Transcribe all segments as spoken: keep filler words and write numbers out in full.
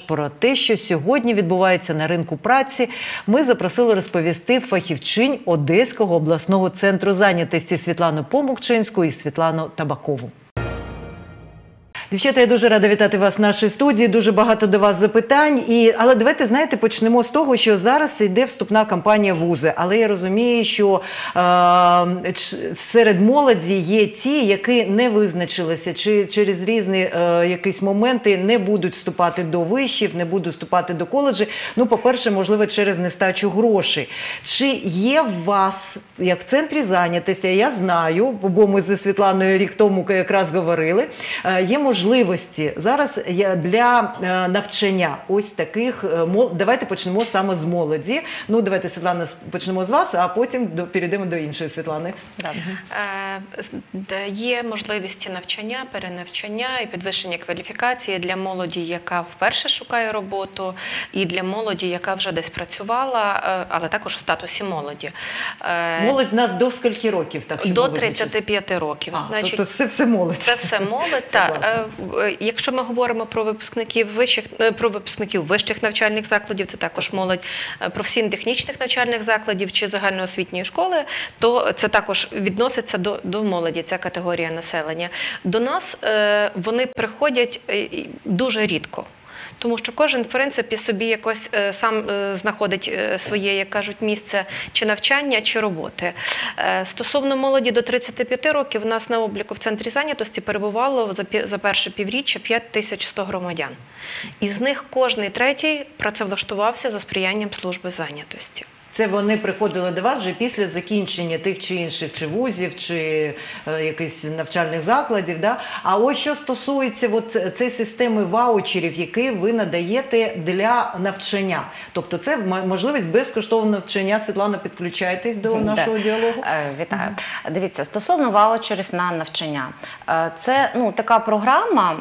про те, що сьогодні відбувається на ринку праці, ми запросили розповісти фахівчинь Одеського обласного центру зайнятості Світлану Помукчинську і Світлану Табакову. Дівчата, я дуже рада вітати вас в нашій студії, дуже багато до вас запитань. І, але давайте, знаєте, почнемо з того, що зараз йде вступна кампанія в вузи. Але я розумію, що е, серед молоді є ті, які не визначилися, чи через різні е, якісь моменти не будуть вступати до вишів, не будуть вступати до коледжів. Ну, по-перше, можливо, через нестачу грошей. Чи є в вас, як в центрі зайнятості, я знаю, бо ми зі Світланою рік тому якраз говорили, е, є можливість можливості зараз для навчання ось таких, давайте почнемо саме з молоді. Ну, давайте, Світлана, почнемо з вас, а потім перейдемо до іншої Світлани. Так. Е, є можливості навчання, перенавчання і підвищення кваліфікації для молоді, яка вперше шукає роботу, і для молоді, яка вже десь працювала, але також в статусі молоді. Е, молодь нас до скільки років? Так, до тридцяти п'яти років. А, значить, тобто це все молодь. Це все молодь, так. Якщо ми говоримо про випускників вищих, про випускників вищих навчальних закладів, це також молодь професійно-технічних навчальних закладів чи загальноосвітньої школи, то це також відноситься до, до молоді, ця категорія населення. До нас вони приходять дуже рідко. Тому що кожен, в принципі, собі якось е, сам е, знаходить е, своє, як кажуть, місце чи навчання, чи роботи. Е, стосовно молоді до тридцяти п'яти років, у нас на обліку в центрі зайнятості перебувало за, за перше півріччя п'ять тисяч сто громадян. Із них кожний третій працевлаштувався за сприянням служби зайнятості. Це вони приходили до вас вже після закінчення тих чи інших чи вузів, чи е, якихось навчальних закладів. Да? А ось що стосується от цієї системи ваучерів, які ви надаєте для навчання. Тобто це можливість безкоштовного навчання. Світлана, підключайтесь до нашого діалогу. Вітаю. Дивіться, стосовно ваучерів на навчання. Це ну, така програма,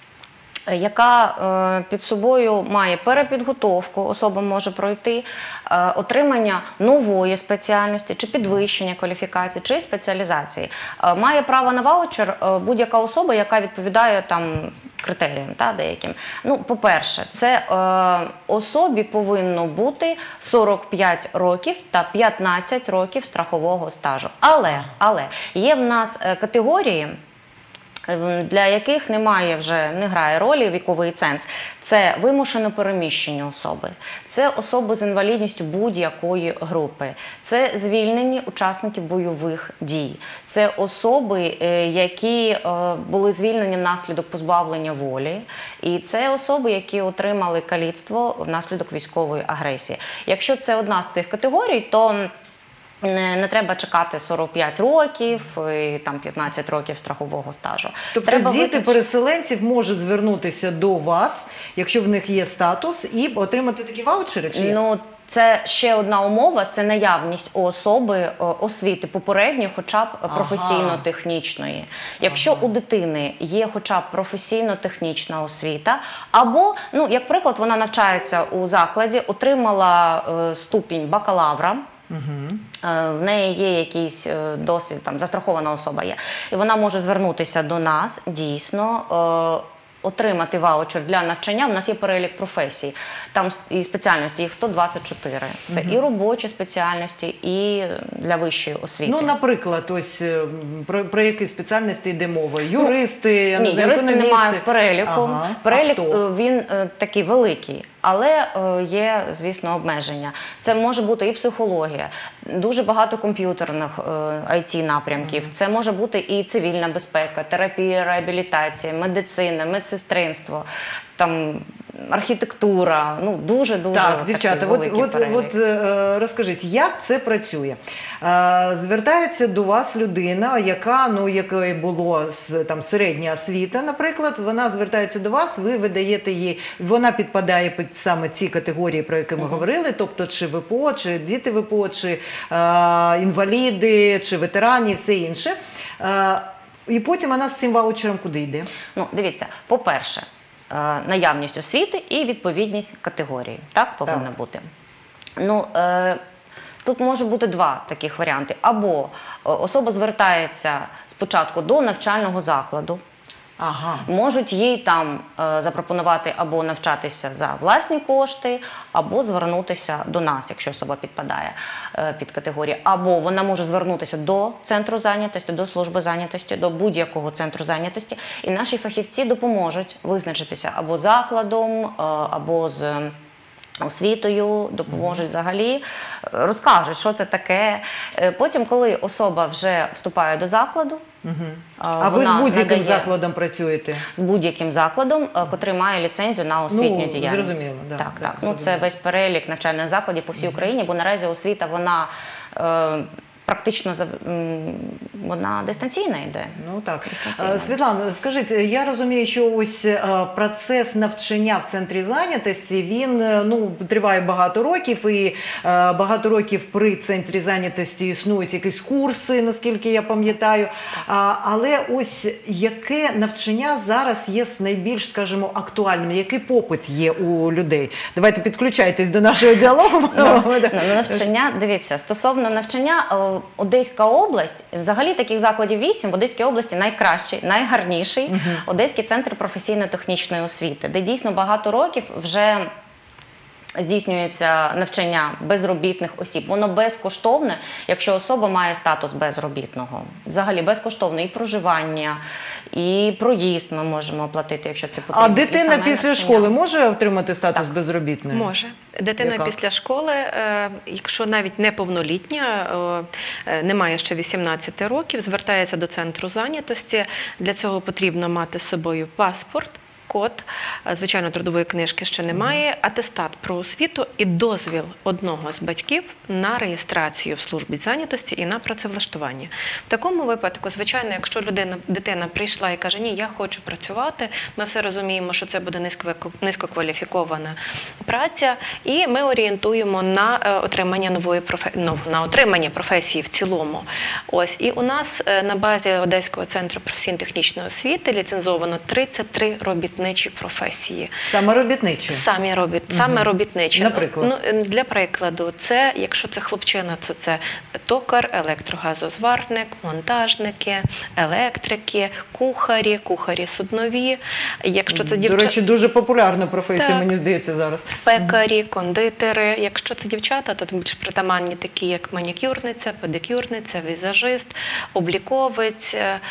яка під собою має перепідготовку, особа може пройти, отримання нової спеціальності, чи підвищення кваліфікації, чи спеціалізації. Має право на ваучер будь-яка особа, яка відповідає там критеріям та, деяким. Ну, по-перше, це е, особі повинно бути сорок п'ять років та п'ятнадцять років страхового стажу. Але, але є в нас категорії, для яких немає вже, не грає ролі віковий ценз. Це вимушено переміщені особи, це особи з інвалідністю будь-якої групи, це звільнені учасники бойових дій, це особи, які були звільнені внаслідок позбавлення волі, і це особи, які отримали каліцтво внаслідок військової агресії. Якщо це одна з цих категорій, то Не, не треба чекати сорок п'ять років і там п'ятнадцять років страхового стажу. Тобто треба діти визнач... переселенців можуть звернутися до вас, якщо в них є статус, і отримати такі ваучери? Чи ну, це ще одна умова, це наявність у особи освіти попередньої, хоча б професійно-технічної. Якщо ага. у дитини є хоча б професійно-технічна освіта, або, ну, як приклад, вона навчається у закладі, отримала е, ступінь бакалавра, Угу. в неї є якийсь досвід, там, застрахована особа є, і вона може звернутися до нас, дійсно, отримати ваучер для навчання. У нас є перелік професій, там і спеціальності, їх сто двадцять чотири. Це угу. і робочі спеціальності, і для вищої освіти. Ну, наприклад, ось про, про які спеціальності йде мова? Юристи, я Ні, не знаю, юристи економісти? немає в переліку. Ага. Перелік, він такий великий. Але є, звісно, обмеження. Це може бути і психологія, дуже багато комп'ютерних ай ті-напрямків, mm-hmm. це може бути і цивільна безпека, терапія, реабілітація, медицина, медсестринство, там, архітектура, ну, дуже-дуже Так, дівчата, от, от, от розкажіть, як це працює? Звертається до вас людина, яка, ну, якої було там середня освіта, наприклад, вона звертається до вас, ви видаєте їй, вона підпадає під саме ці категорії, про які ми uh-huh. говорили, тобто чи ВПО, чи діти ВПО, чи а, інваліди, чи ветерані, все інше. А, і потім вона з цим ваучером куди йде? Ну, дивіться, по-перше, наявність освіти і відповідність категорії. Так повинна так. бути. Ну, е, тут може бути два таких варіанти. Або особа звертається спочатку до навчального закладу, Ага. Можуть їй там е, запропонувати або навчатися за власні кошти, або звернутися до нас, якщо особа підпадає е, під категорію. Або вона може звернутися до центру зайнятості, до служби зайнятості, до будь-якого центру зайнятості. І наші фахівці допоможуть визначитися або закладом, е, або з освітою, допоможуть взагалі, розкажуть, що це таке. Е, Потім, коли особа вже вступає до закладу, Угу. е, А ви з вона будь-яким надає- закладом працюєте? з будь-яким закладом, е, котрий має ліцензію на освітню Ну, діяльність. зрозуміло, да, так, да, так. Ну, це зрозуміло. весь перелік навчальних закладів по всій Україні, бо наразі освіта, вона е, практично зав- м, вона дистанційна йде. Ну так. Дистанційно. Е, Світлана, скажіть, я розумію, що ось е, процес навчання в центрі зайнятості, він е, ну, триває багато років, і е, багато років при центрі зайнятості існують якісь курси, наскільки я пам'ятаю. А, але ось яке навчання зараз є найбільш, скажімо, актуальним? Який попит є у людей? Давайте підключайтесь до нашого діалогу. Ну, ну, навчання, дивіться, стосовно навчання, е, Одеська область, взагалі таких закладів вісім, в Одеській області найкращий, найгарніший uh-huh. Одеський центр професійно-технічної освіти, де дійсно багато років вже здійснюється навчання безробітних осіб. Воно безкоштовне, якщо особа має статус безробітного. Взагалі безкоштовне і проживання, і проїзд ми можемо оплатити, якщо це потрібно. А дитина саме після навчання. школи може отримати статус Так. безробітної? Може. Дитина Яка? після школи, е, якщо навіть неповнолітня, е, не має ще вісімнадцяти років, звертається до центру зайнятості. Для цього потрібно мати з собою паспорт, код, е, звичайно, трудової книжки ще немає, атестат про освіту і дозвіл одного з батьків на реєстрацію в службі зайнятості і на працевлаштування. В такому випадку, звичайно, якщо людина, дитина прийшла і каже, ні, я хочу працювати, ми все розуміємо, що це буде низько- низькокваліфікована праця, і ми орієнтуємо на е, отримання нової профе... ну, на отримання професії в цілому. Ось, і у нас е, на базі Одеського центру професійно-технічної освіти ліцензовано тридцять три робітничі професії. Саме робітничі? Самі робіт, саме робітничі. Наприклад? Ну, для прикладу, це, якщо це хлопчина, то це токар, електрогазозварник, монтажники, електрики, кухарі, кухарі суднові. Якщо це До дівчата, речі, дуже популярна професія, Так. мені здається, зараз. пекарі, кондитери. Якщо це дівчата, то більш притаманні такі, як манікюрниця, педикюрниця, візажист, обліковець. Е,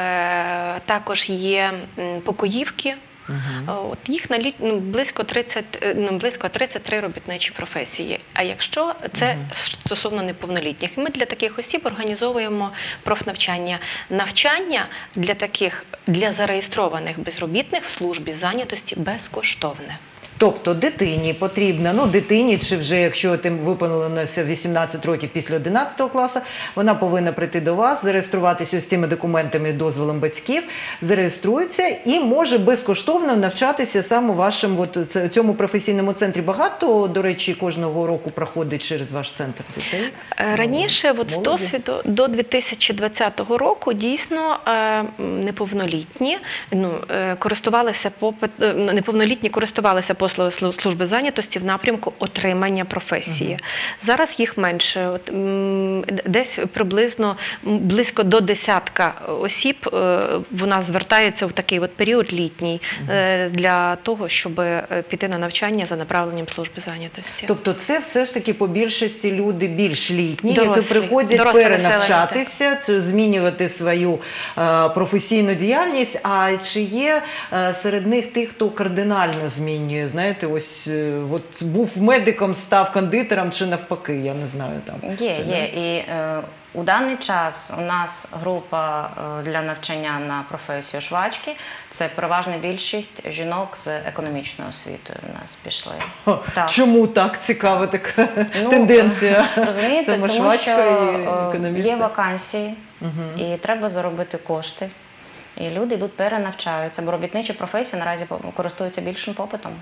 також є м, покоївки. От їх наліт, ну, близько тридцять, ну, близько тридцять три робітничі професії. А якщо це стосовно неповнолітніх, ми для таких осіб організовуємо профнавчання. Навчання для таких, для зареєстрованих безробітних в службі зайнятості безкоштовне. Тобто дитині потрібно, ну дитині, чи вже якщо тим виповнилося вісімнадцять років після одинадцятого класу, вона повинна прийти до вас, зареєструватися з тими документами, дозволом батьків, зареєструється і може безкоштовно навчатися саме у вашому от, це- цьому професійному центрі. Багато, до речі, кожного року проходить через ваш центр дітей? Е, Раніше, от з молоді? досвіду до дві тисячі двадцятого року, дійсно е, неповнолітні ну, е, користувалися попит, е, неповнолітні користувалися послугами служби зайнятості в напрямку отримання професії. Uh-huh. Зараз їх менше. От, м, десь приблизно м, близько до десятка осіб е, вона звертається в такий от період літній uh-huh. е, для того, щоб е, піти на навчання за направленням служби зайнятості. Тобто це все ж таки по більшості люди більш літні, Дорослі. які приходять Доросле перенавчатися, чи змінювати свою е, професійну діяльність. А чи є е, серед них тих, хто кардинально змінює? Знаєте, ось е, от був медиком, став кондитером, чи навпаки, я не знаю там. Є, є. І е, у даний час у нас група е, для навчання на професію швачки. Це переважна більшість жінок з економічною освітою у нас пішли. О, Так. чому так цікава така Ну, тенденція? Розумієте, Саме тому швачка що і е, економістка. є вакансії, Угу. і треба заробити кошти. І люди йдуть перенавчаються, бо робітничі професії наразі по- користуються більшим попитом.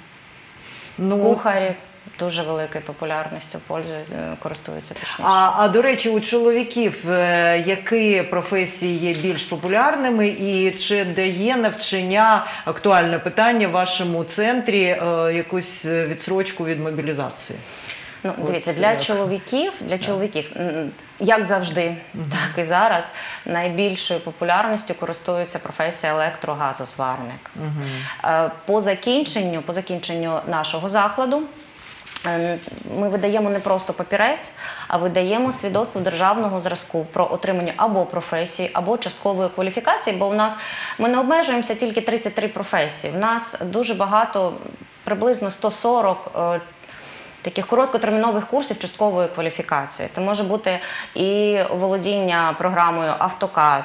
Ну, Кухарі дуже великою популярністю пользують, е, користуються точніше. А, а до речі, у чоловіків е, які професії є більш популярними і чи дає навчання, актуальне питання, в вашому центрі е, якусь відсрочку від мобілізації? Ну, От дивіться, це для як? чоловіків, для чоловіків, м, як завжди, так і зараз, найбільшою популярністю користується професія електрогазозварник. Е, По закінченню, по закінченню нашого закладу е, ми видаємо не просто папірець, а видаємо свідоцтво державного зразку про отримання або професії, або часткової кваліфікації, бо у нас ми не обмежуємося тільки тридцять три професії. В нас дуже багато, приблизно сто сорок е, таких короткотермінових курсів часткової кваліфікації. Це може бути і володіння програмою AutoCAD,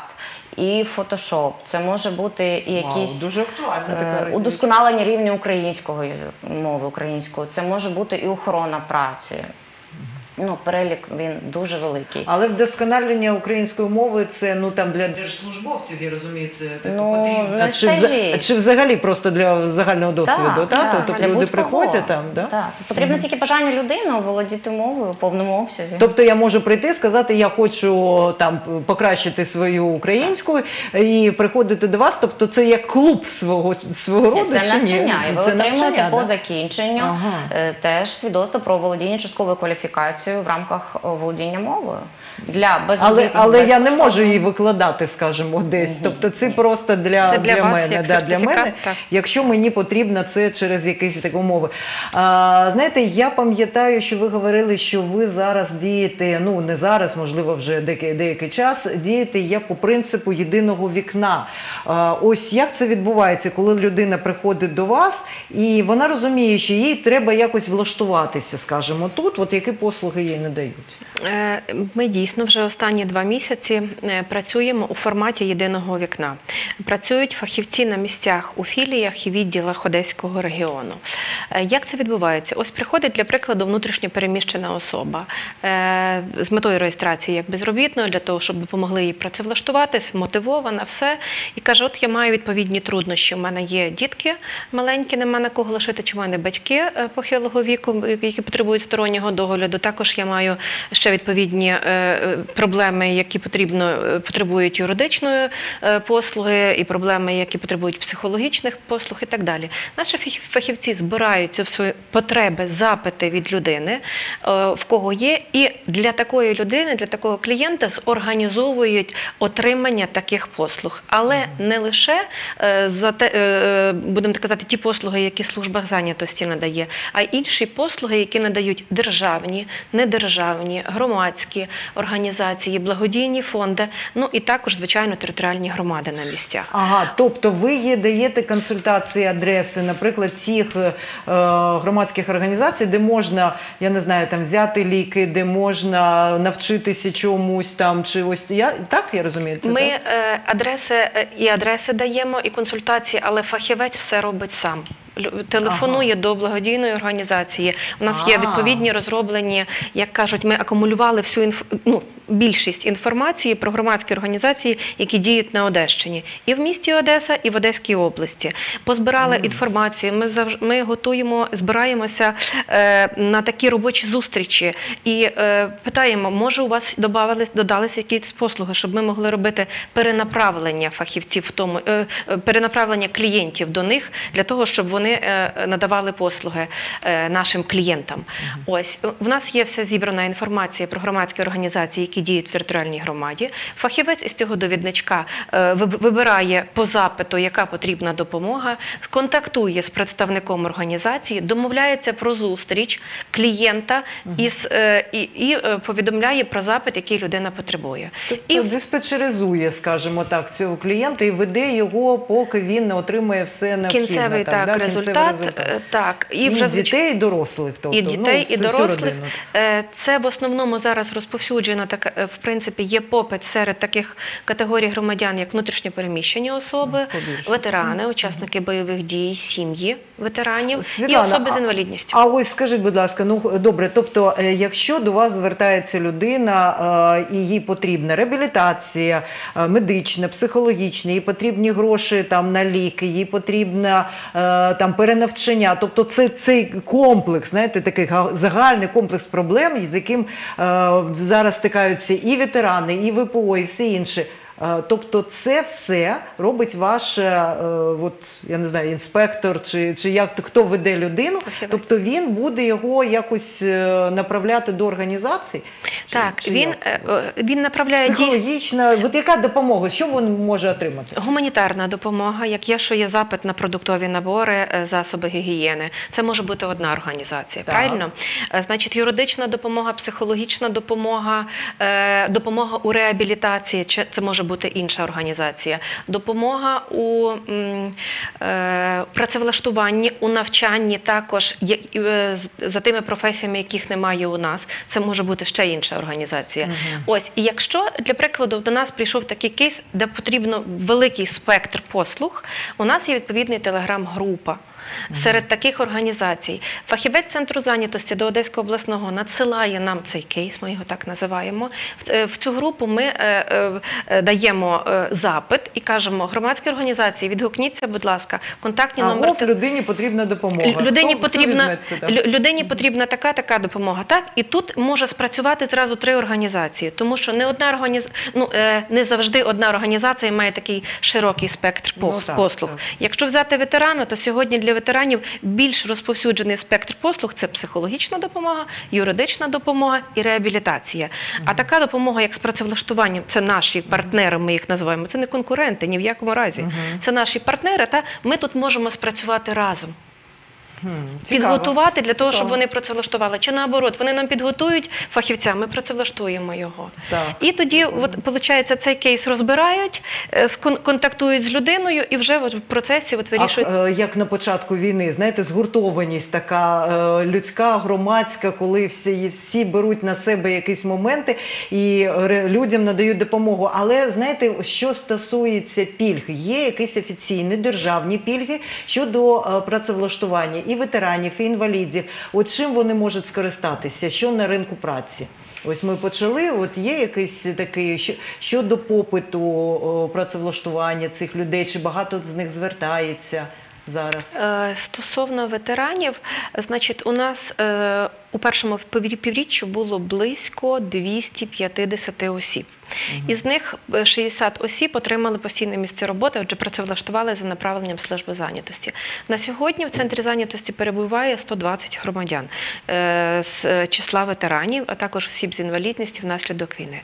і Photoshop, це може бути і якісь Вау, дуже актуальна е, така річ. удосконалення рівня української мови, української. Це може бути і охорона праці. Ну, перелік він дуже великий. Але вдосконалення української мови це ну там для держслужбовців, я розумію, це таке Ну, потрібно. не Чи, вза- скажіть. чи взагалі просто для загального досвіду? Так, так, тобто для люди будь-кого. приходять там, да? Так, це потрібно тільки бажання людини володіти мовою у повному обсязі. Тобто я можу прийти і сказати, я хочу там покращити свою українську і приходити до вас. Тобто це як клуб свого свого роду. Це чи навчання, ні? і ви Це отримуєте навчання, по да? закінченню Ага. е, теж свідоцтво про володіння частковою кваліфікацією в рамках о, володіння мовою. Для Але, безробітних, але я не безкоштовно. можу її викладати, скажімо, десь. Тобто це просто для, Це для для вас мене. як Да, для сертифікат, мене, так. якщо мені потрібно це через якісь такі умови. А, знаєте, я пам'ятаю, що ви говорили, що ви зараз дієте, ну не зараз, можливо, вже деякий, деякий час, дієте як по принципу єдиного вікна. А, ось як це відбувається, коли людина приходить до вас і вона розуміє, що їй треба якось влаштуватися, скажімо, тут, от які послуги їй надають? Е, Ми дійсно вже останні два місяці е, працюємо у форматі єдиного вікна. Працюють фахівці на місцях у філіях і відділах Одеського регіону. Е, Як це відбувається? Ось приходить, для прикладу, внутрішньо переміщена особа е, з метою реєстрації як безробітної, для того, щоб допомогли їй працевлаштуватись, мотивована, все. І каже, от я маю відповідні труднощі. У мене є дітки маленькі, нема на кого лишити, чи в мене батьки е, похилого віку, які потребують стороннього догляду. Також я маю ще відповідні е, проблеми, які потрібно, е, потребують юридичної е, послуги, і проблеми, які потребують психологічних послуг і так далі. Наші фахів- фахівці збирають цю всю потреби, запити від людини, е, в кого є, і для такої людини, для такого клієнта зорганізовують отримання таких послуг. Але не лише е, за те, е, будемо так казати, ті послуги, які служба зайнятості надає, а й інші послуги, які надають державні, недержавні, громадські організації, благодійні фонди, ну і також, звичайно, територіальні громади на місцях. Ага, тобто ви є, даєте консультації, адреси, наприклад, тих е, громадських організацій, де можна, я не знаю, там взяти ліки, де можна навчитися чомусь там, чи ось я так я розумію? Це Ми так? е, адреси е, і адреси даємо, і консультації, але фахівець все робить сам. Лю- Телефонує Ага. до благодійної організації. У нас є А. відповідні розроблені, як кажуть, ми акумулювали всю інф... ну, більшість інформації про громадські організації, які діють на Одещині. І в місті Одеса, і в Одеській області. Позбирали mm. інформацію, ми, завж... ми готуємо, збираємося е, на такі робочі зустрічі і е, питаємо, може у вас додавались, додались якісь послуги, щоб ми могли робити перенаправлення фахівців в тому, е, перенаправлення клієнтів до них, для того, щоб вони е, надавали послуги е, нашим клієнтам. Mm. Ось, в нас є вся зібрана інформація про громадські організації, які діють в територіальній громаді. Фахівець із цього довідничка е, вибирає по запиту, яка потрібна допомога, контактує з представником організації, домовляється про зустріч клієнта із, е, і, і е, повідомляє про запит, який людина потребує. Тобто І диспетчеризує, скажімо так, цього клієнта і веде його, поки він не отримує все необхідне. кінцевий так, так, да? результат, Кінцевий результат. е, так, і, І, вже дітей, і дорослих. Тобто, і дітей, ну, і всю- всю дорослих. родину. Е, Це в основному зараз розповсюджено, так, е, в принципі, є попит серед таких категорій громадян, як внутрішньопереміщені особи, Побільшість. ветерани, учасники бойових дій, сім'ї ветеранів Світлана, і особи з а- інвалідністю. А ось скажіть, будь ласка, ну добре, тобто, е, якщо до вас звертається людина е, і їй потрібна реабілітація, е, медична, психологічна, їй потрібні гроші там на ліки, їй потрібна е, там перенавчання, тобто це цей комплекс, знаєте, такий га- загальний комплекс проблем, з яким е, зараз стикаються і ветерани, і ВПО, і всі інші. Е, Тобто це все робить ваш, е, от, я не знаю, інспектор, чи, чи як, хто веде людину, Фахівець. тобто він буде його якось е, направляти до організацій? Чи- Так, чи він, як? е, він направляє дійсно Психологічна, от яка допомога, що він може отримати? гуманітарна допомога, як є, що є запит на продуктові набори, е, засоби гігієни. Це може бути одна організація, Так. правильно? Е, Значить, юридична допомога, психологічна допомога, е, допомога у реабілітації, чи це може бути інша організація. Допомога у м, е, працевлаштуванні, у навчанні також, є- е, з- за тими професіями, яких немає у нас, це може бути ще інша організація. Ось, і якщо, для прикладу, до нас прийшов такий кейс, де потрібно великий спектр послуг, у нас є відповідний телеграм-група. Серед таких організацій фахівець центру зайнятості до Одеського обласного надсилає нам цей кейс, ми його так називаємо. В- е, В цю групу ми е, е, е, даємо е, запит і кажемо: громадські організації, відгукніться, будь ласка, контактні А номери. гов, людині потрібна допомога. Лю- Людині Хто- хто потрібна, візьме це, так? лю- людині потрібна така, така допомога. Так? І тут може спрацювати зразу три організації, тому що не одна організ... ну, е, не завжди одна організація має такий широкий спектр Ну, пос- так, послуг. так. Якщо взяти ветерана, то сьогодні для ветеранів більш розповсюджений спектр послуг – це психологічна допомога, юридична допомога і реабілітація. А така допомога, як з працевлаштуванням, це наші партнери, ми їх називаємо, це не конкуренти ні в якому разі. Це наші партнери, та ми тут можемо спрацювати разом. Хм, цікаво. Підготувати для того, щоб Цікаво. вони працевлаштували. Чи наоборот, вони нам підготують фахівця, ми працевлаштуємо його. Так. І тоді, от, виходить, цей кейс розбирають, е, скон- контактують з людиною і вже от, в процесі от, вирішують. А, е, як на початку війни, знаєте, згуртованість така е, людська, громадська, коли всі, всі беруть на себе якісь моменти і ре- людям надають допомогу. Але, знаєте, що стосується пільг, є якісь офіційні державні пільги щодо е, працевлаштування і ветеранів, і інвалідів. От чим вони можуть скористатися, що на ринку праці? Ось ми почали, от є якийсь такий, що- щодо попиту о, працевлаштування цих людей, чи багато з них звертається зараз? Е, Стосовно ветеранів, значить, у нас е, у першому піврі- півріччю було близько двісті п'ятдесят осіб. Із них е, шістдесят осіб отримали постійне місце роботи, отже, працевлаштували за направленням служби зайнятості. На сьогодні в центрі зайнятості перебуває сто двадцять громадян е, з числа ветеранів, а також осіб з інвалідністю внаслідок війни.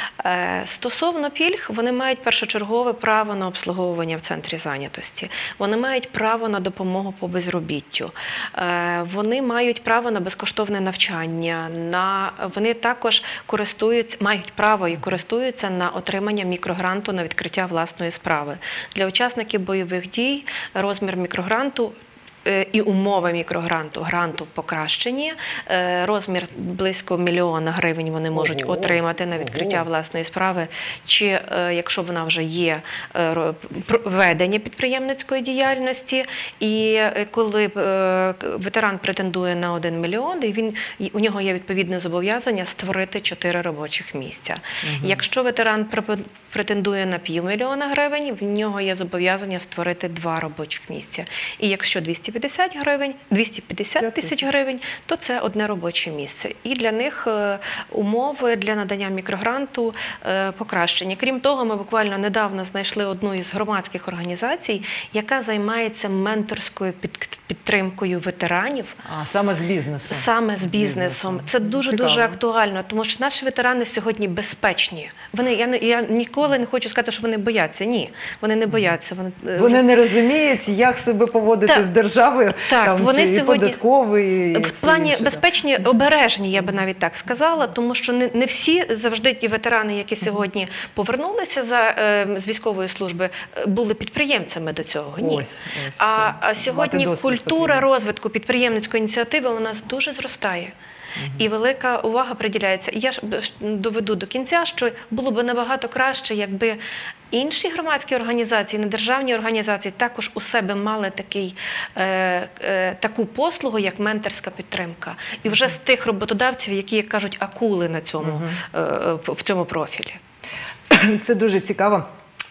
Е, Стосовно пільг, вони мають першочергове право на обслуговування в центрі зайнятості. Вони мають право на допомогу по безробіттю. Е, Вони мають право на безкоштовне навчання. На... Вони також користуються, мають право і користуються на отримання мікрогранту на відкриття власної справи. Для учасників бойових дій розмір мікрогранту е, і умови мікрогранту, гранту покращені. Е, Розмір близько мільйона гривень вони можуть Ого. отримати на відкриття Ого. власної справи, чи е, якщо вона вже є, е, ро- пр- ведення підприємницької діяльності. І е, коли е, к- ветеран претендує на один мільйон, і він, і у нього є відповідне зобов'язання створити чотири робочих місця. Якщо ветеран препе- претендує на півмільйона гривень, в нього є зобов'язання створити два робочих місця. І якщо двісті п'ятдесят гривень, двісті п'ятдесят тисяч гривень, то це одне робоче місце. І для них е, умови для надання мікрогранту е, покращені. Крім того, ми буквально недавно знайшли одну із громадських організацій, яка займається менторською під- підтримкою ветеранів. А, саме з бізнесу. Саме з бізнесом. Це дуже-дуже Цікаво. актуально, тому що наші ветерани сьогодні безпечні. Вони, я, не- я ніколи не хочу сказати, що вони бояться. Ні, вони не бояться. Вони, е, Вони не розуміють, як себе поводити Так. з державою, Так, там, вони чи і сьогодні- податковий, і в все плані інше, безпечні, обережні, я би навіть так сказала, тому що не, не всі завжди ті ветерани, які сьогодні повернулися за, е, з військової служби, е, були підприємцями до цього. Ні. Ось, ось а, це. а сьогодні Мати досвід культура потрібно. розвитку підприємницької ініціативи у нас дуже зростає. І велика увага приділяється. І я ж доведу до кінця, що було б набагато краще, якби інші громадські організації, недержавні організації також у себе мали такий, е, е, таку послугу, як менторська підтримка. І вже з тих роботодавців, які, як кажуть, акули на цьому, е, в цьому профілі. Це дуже цікаво.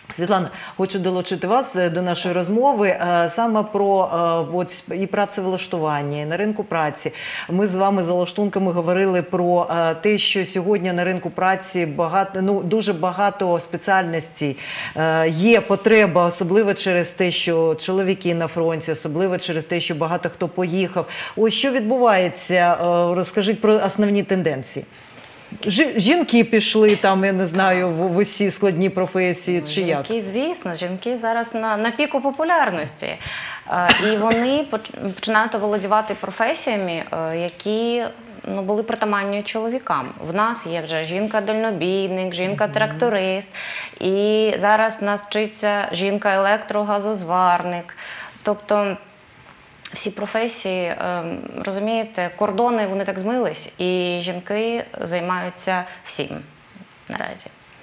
Світлана, хочу долучити вас до нашої розмови е, саме про е, от, і працевлаштування, і на ринку праці. Ми з вами за лаштунками говорили про е, те, що сьогодні на ринку праці багато, ну, дуже багато спеціальностей. Е, є потреба, особливо через те, що чоловіки на фронті, особливо через те, що багато хто поїхав. Ось що відбувається? Е, розкажіть про основні тенденції. Жі- Жінки пішли там, я не знаю, в, в усі складні професії, чи як? Жінки, звісно, жінки зараз на, на піку популярності. Е, і вони поч- починають оволодівати професіями, е, які ну, були притаманні чоловікам. В нас є вже жінка-дальнобійник, жінка-тракторист, і зараз в нас вчиться жінка-електрогазозварник. Тобто всі професії, ем, розумієте, кордони, вони так змились, і жінки займаються всім наразі.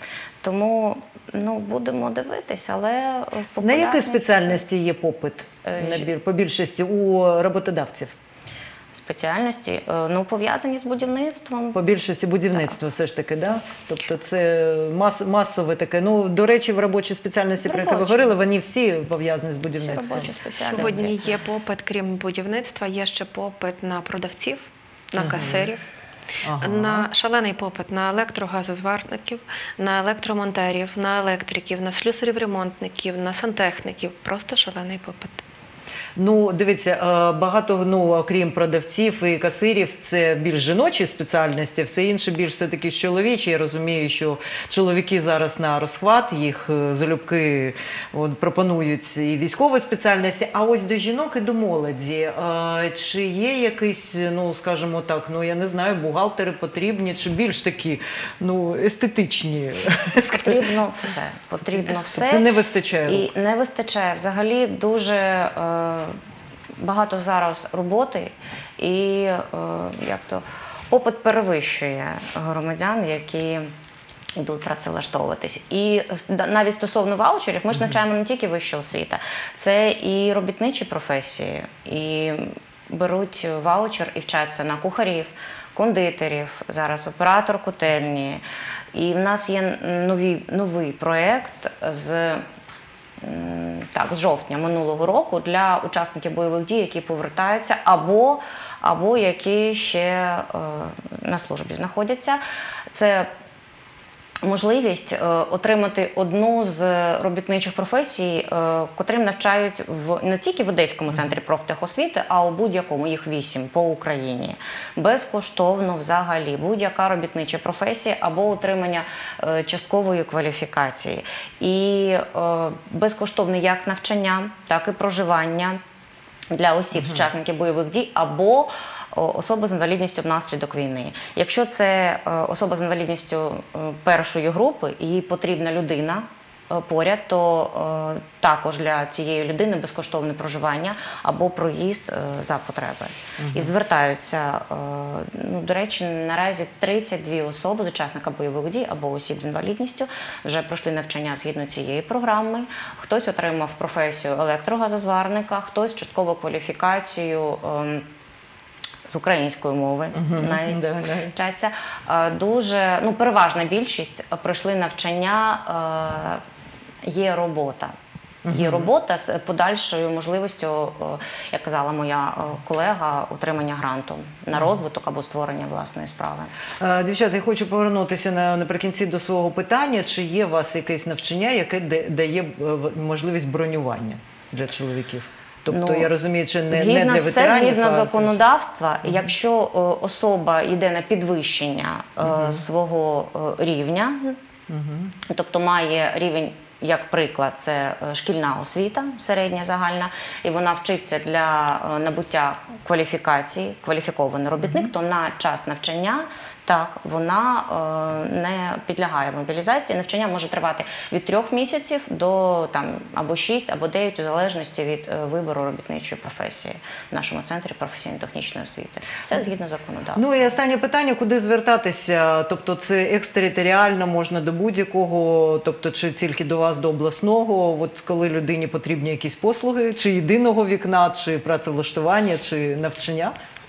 Тому, ну, будемо дивитися, але На популярність- які спеціальності є попит Е, на бір- по більшості у роботодавців? Спеціальності, е, ну, пов'язані з будівництвом. По більшості будівництва все ж таки, да? Тобто це мас, масове таке. Ну, до речі, в робочій спеціальності, про яку ви Робочі. говорили, вони всі пов'язані з Всі будівництвом. робочі спеціальності. Сьогодні є попит, крім будівництва, є ще попит на продавців, на касирів. Ага. На шалений попит на електрогазозварників, на електромонтерів, на електриків, на слюсарів-ремонтників, на сантехніків. Просто шалений попит. Ну, дивіться, е, багато, ну, окрім продавців і касирів, це більш жіночі спеціальності, все інше більш все-таки чоловічі. Я розумію, що чоловіки зараз на розхват, їх е, залюбки от, пропонують і військові спеціальності. А ось до жінок і до молоді, е, чи є якісь, ну, скажімо так, ну, я не знаю, бухгалтери потрібні, чи більш такі, ну, естетичні? Потрібно все. Потрібно все. Тобто не вистачає рук? І не вистачає. Взагалі дуже е, багато зараз роботи, і е, як то попит перевищує громадян, які йдуть працевлаштовуватись. І да, навіть стосовно ваучерів, ми ж навчаємо не тільки вища освіта, це і робітничі професії, і беруть ваучер і вчаться на кухарів, кондитерів, зараз оператор котельні. І в нас є нові, новий проєкт з, м, так, з жовтня минулого року для учасників бойових дій, які повертаються або, або які ще е, на службі знаходяться. Це можливість е, отримати одну з робітничих професій, е, котрим навчають в, не тільки в Одеському центрі профтехосвіти, а у будь-якому, їх вісім по Україні. Безкоштовно взагалі будь-яка робітнича професія або отримання е, часткової кваліфікації. І е, безкоштовне як навчання, так і проживання для осіб, uh-huh. учасників бойових дій або особи з інвалідністю внаслідок війни. Якщо це особа з інвалідністю першої групи і їй потрібна людина поряд, то також для цієї людини безкоштовне проживання або проїзд за потреби. Uh-huh. І звертаються, ну, до речі, наразі тридцять дві особи з учасника бойових дій або осіб з інвалідністю вже пройшли навчання згідно цієї програми. Хтось отримав професію електрогазозварника, хтось часткову кваліфікацію з української мови, uh-huh. навіть да, да. вчаться. Дуже, ну, переважна більшість пройшли навчання, є робота. Uh-huh. Є робота з подальшою можливістю, як казала моя колега, отримання гранту на розвиток або створення власної справи. Дівчата, я хочу повернутися на, наприкінці до свого питання. Чи є у вас якесь навчання, яке дає можливість бронювання для чоловіків? Тобто, ну, я розумію, чи не, згідно, не для ветеранів? Все згідно а законодавства, uh-huh. якщо о, особа йде на підвищення uh-huh. е, свого е, рівня, uh-huh. тобто має рівень, як приклад, це шкільна освіта, середня, загальна, і вона вчиться для е, набуття кваліфікації, кваліфікований робітник, uh-huh. то на час навчання так, вона е, не підлягає мобілізації. Навчання може тривати від трьох місяців до там, або шість, або дев'ять, у залежності від е, вибору робітничої професії в нашому центрі професійно-технічної освіти. Все згідно законодавства. Ну і останнє питання, куди звертатися? Тобто це екстериторіально можна до будь-якого, тобто чи тільки до вас, до обласного, от коли людині потрібні якісь послуги, чи єдиного вікна, чи працевлаштування, чи навчання?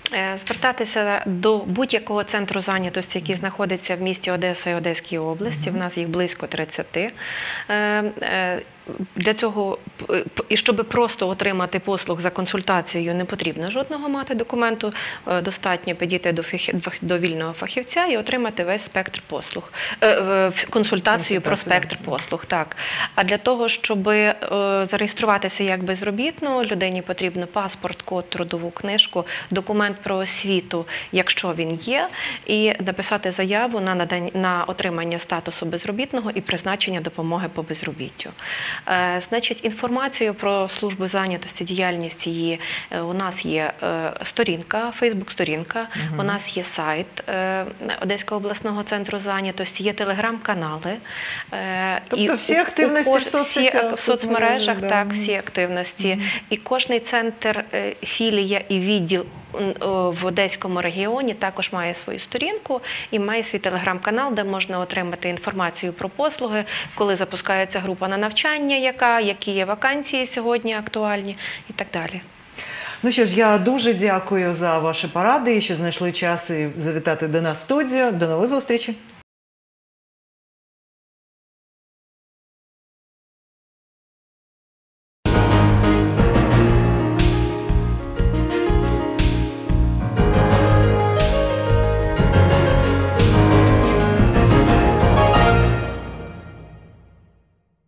Е, Звертатися до будь-якого центру зайнятості, який знаходиться в місті Одеса і Одеській області. В нас їх близько тридцяти. Е, е, Для цього, і щоб просто отримати послуг за консультацією, не потрібно жодного мати документу, е, достатньо підійти до, фахі- до вільного фахівця і отримати весь спектр послуг, е, е, консультацію про спектр послуг. Так. А для того, щоб е, зареєструватися як безробітно, людині потрібно паспорт, код, трудову книжку, документ про освіту, якщо він є, і написати заяву на, надання, на отримання статусу безробітного і призначення допомоги по безробіттю. Е, Значить, інформацію про службу зайнятості, діяльність її, е, у нас є е, сторінка, фейсбук-сторінка, у нас є сайт е, Одеського обласного центру зайнятості, є телеграм-канали. Е, Тобто всі у- активності у в кож- соцсетях, всі, в соцмережах, да. так, всі активності. І кожний центр, е, філія і відділ м, о, в Одеському регіоні також має свою сторінку і має свій телеграм-канал, де можна отримати інформацію про послуги, коли запускається група на навчання, яка, які є вакансії сьогодні актуальні і так далі. Ну що ж, я дуже дякую за ваші поради, що знайшли час і завітати до нас в студію. До нових зустрічей.